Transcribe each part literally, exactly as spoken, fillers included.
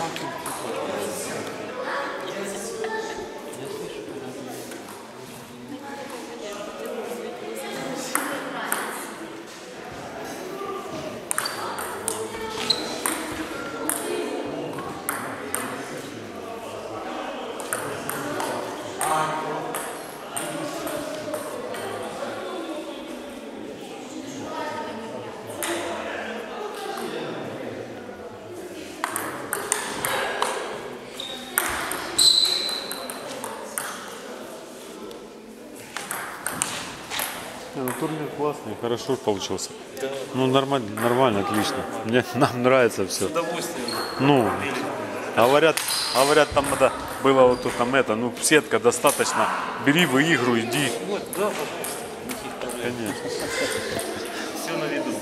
Ну, турнир классный, хорошо получился. Да. Ну, нормально, нормально, отлично. Мне нам нравится все. С удовольствием. Ну, говорят, говорят, там это было вот тут там это, ну, сетка достаточно. Бери, выигрывай, иди. Вот, да, пожалуйста. Никаких проблем. Конечно. Все на виду.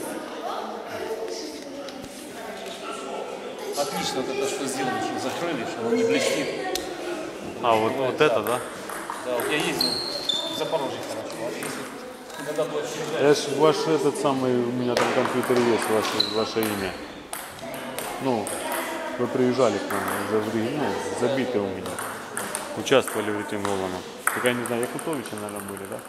Отлично, вот это что сделали, что закрыли, что оно не блестит. А, вот, вот, вот да. это, да? Да, вот я ездил в Запорожье хорошо. А если когда будет Я ж ваш этот самый, у меня там компьютер есть, ваше, ваше имя. Ну, вы приезжали к нам, ну, забиты у меня. Участвовали в этим голландом. Так я не знаю, Якутовичи, наверное, были, да?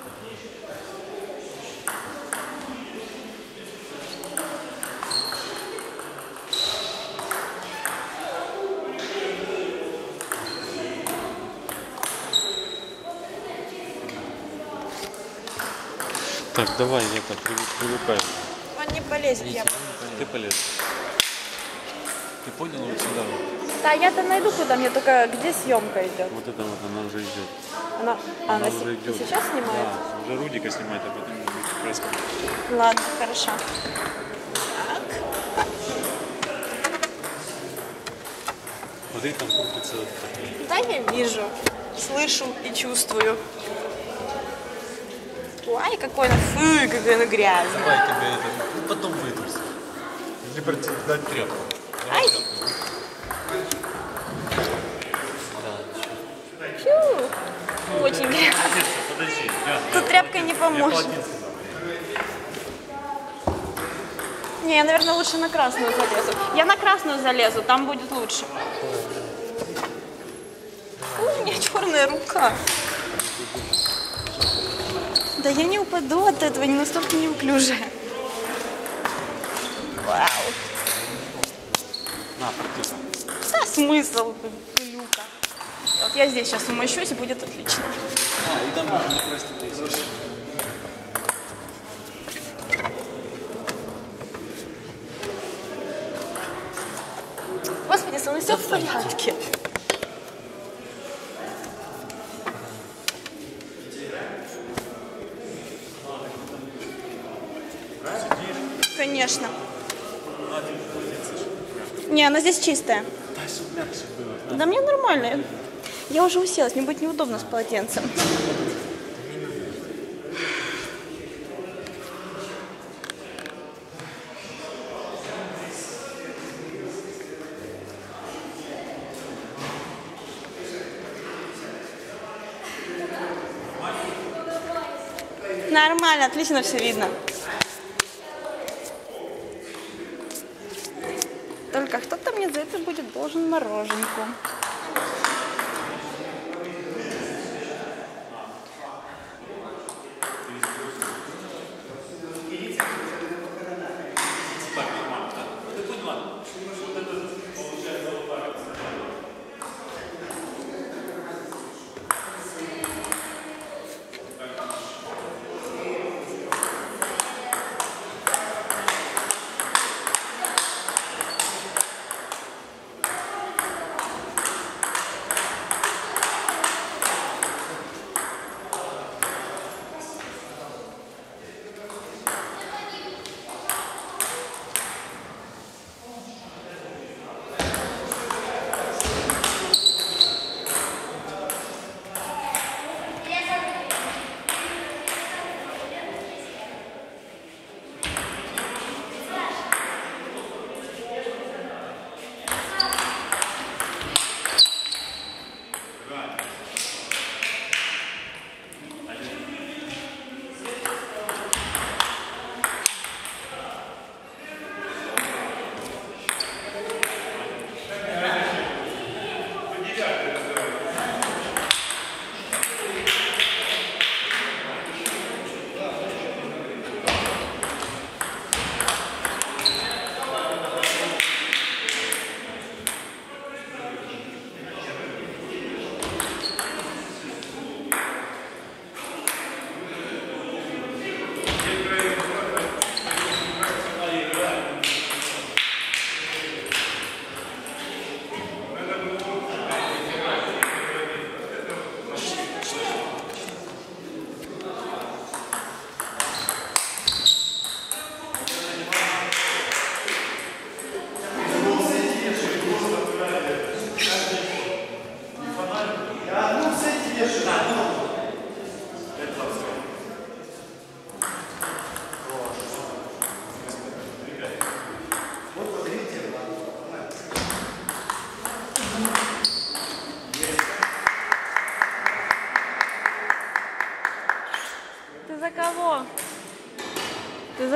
Так, давай, я так привыкаю. Он не полезет, я. Ты полез. Ты понял вот сюда? Да, я-то найду, куда мне, только где съемка идет. Вот это вот, она уже идет. Она, а, Она она уже се- идет. сейчас снимает? Да, уже Рудика снимает, а потом происходит. Ладно, хорошо. Так. Смотри, там крутится. Да, я вижу, слышу и чувствую. Ой, какой она, фу, какой она грязный. Давай тебе это, ну, потом выйдешь. Либо дать тряпку. Ай! Фу, очень грязно. Подожди, Тут тряпка не поможет. Не, я, наверное, лучше на красную залезу. Я на красную залезу, там будет лучше. Фу, у меня черная рука. Да я не упаду от этого, не настолько неуклюжая. Вау. На, практика. Да, смысл, пылюка. Вот я здесь сейчас умощусь, и будет отлично. А, и там можно просто тысяч. Господи, со мной все в порядке. Конечно. Не, она здесь чистая. Да мне нормально. Я уже уселась, мне будет неудобно с полотенцем. Нормально, отлично все видно. Только кто-то мне за это будет должен мороженку.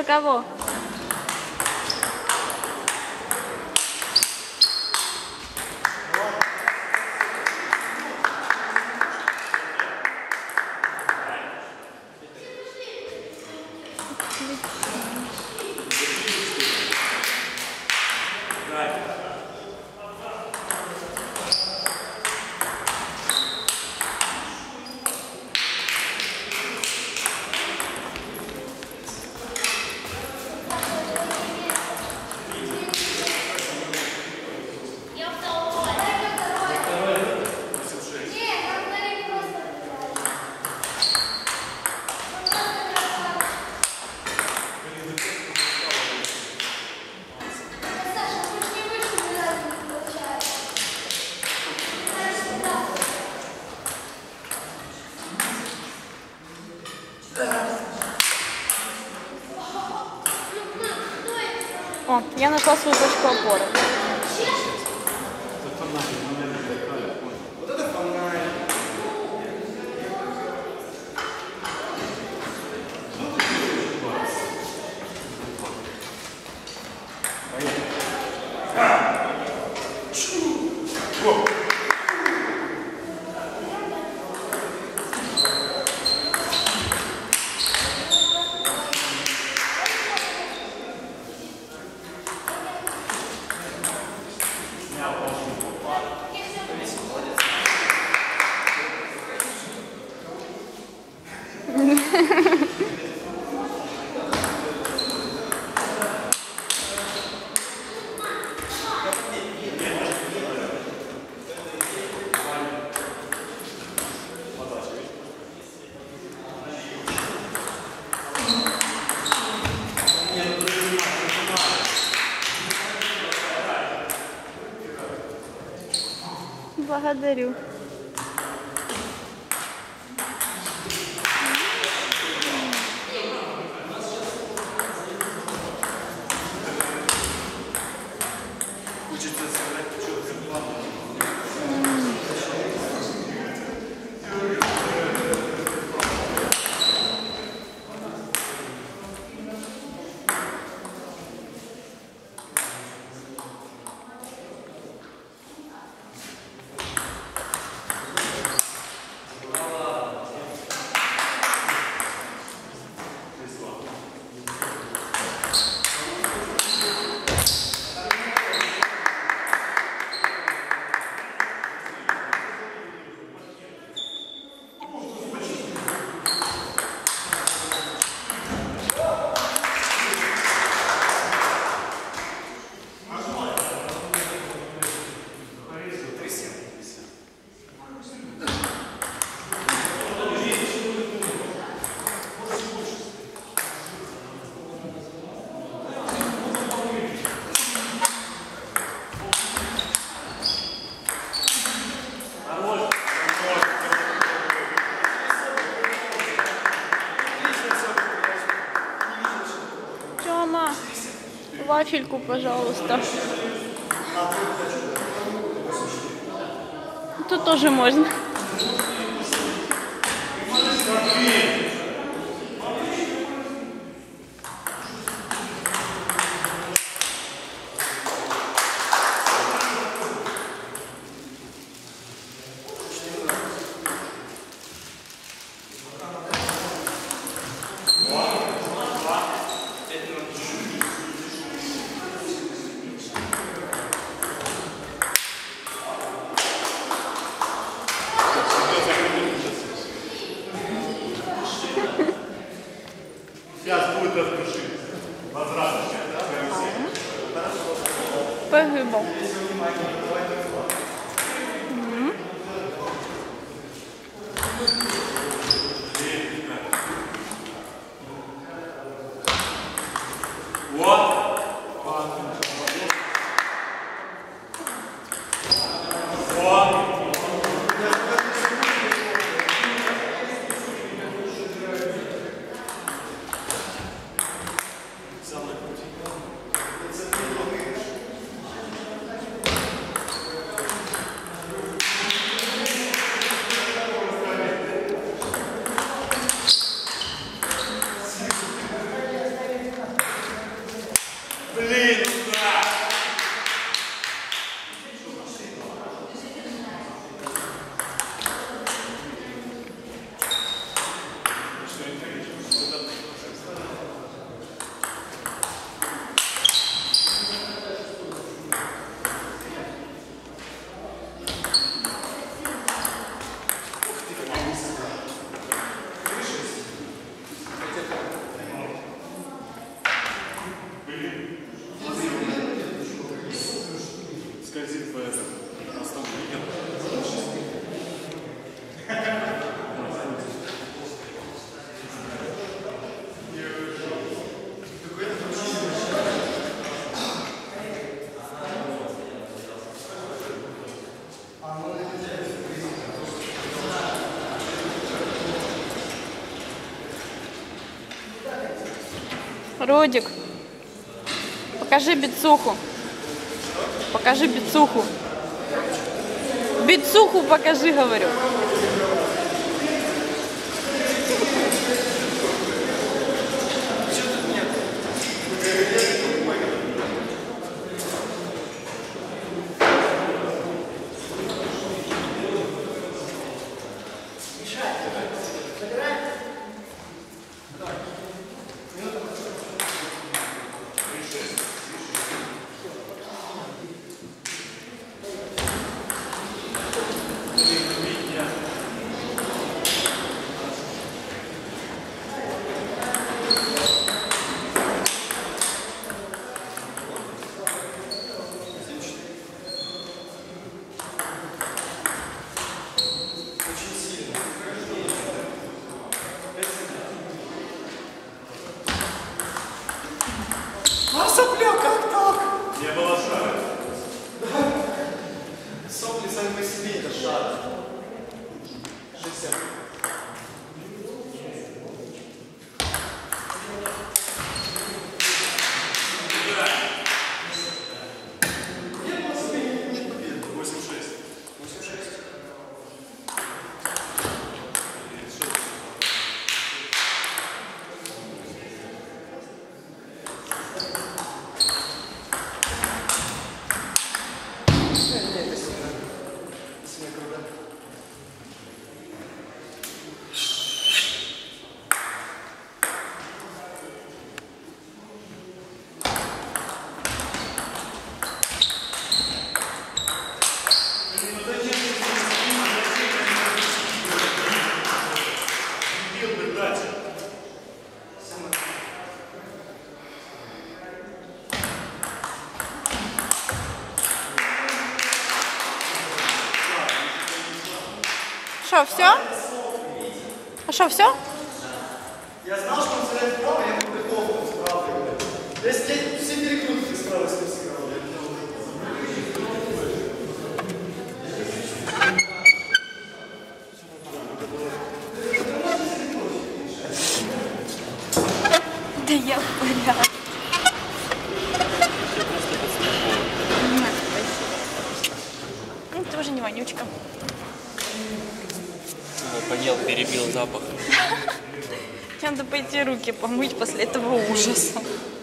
кого? О, я нашла свою точку опоры. Благодарю. Вафельку, пожалуйста. Тут тоже можно. Сейчас будет разрушить. Возвраточка, да? Погибал. Вот. Вот. Скользит по этому. Родик, покажи бицуху. Покажи бицуху. Бицуху покажи, говорю. А сопля, как так? Не было шара. Сопли сами по себе, это шар. шестьдесят. Что, все? А что, все? Я знал, что он сыграет вправо, я буду готов справа. Если я все перекрутки справа с ним сыграл, я Да я в порядке. Ну, тоже не вонючка. Поел, перебил запах. Надо пойти руки помыть после этого ужаса.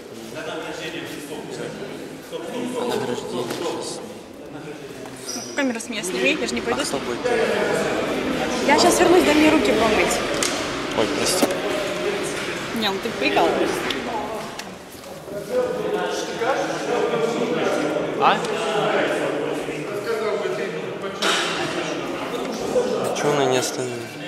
А награждение сейчас. Камеру с меня сними, я же не пойду. А кто будет? Я сейчас вернусь, дай мне руки помыть. Ой, прости. Не, ну ты прикалываешься. А? Чего она не остановилась?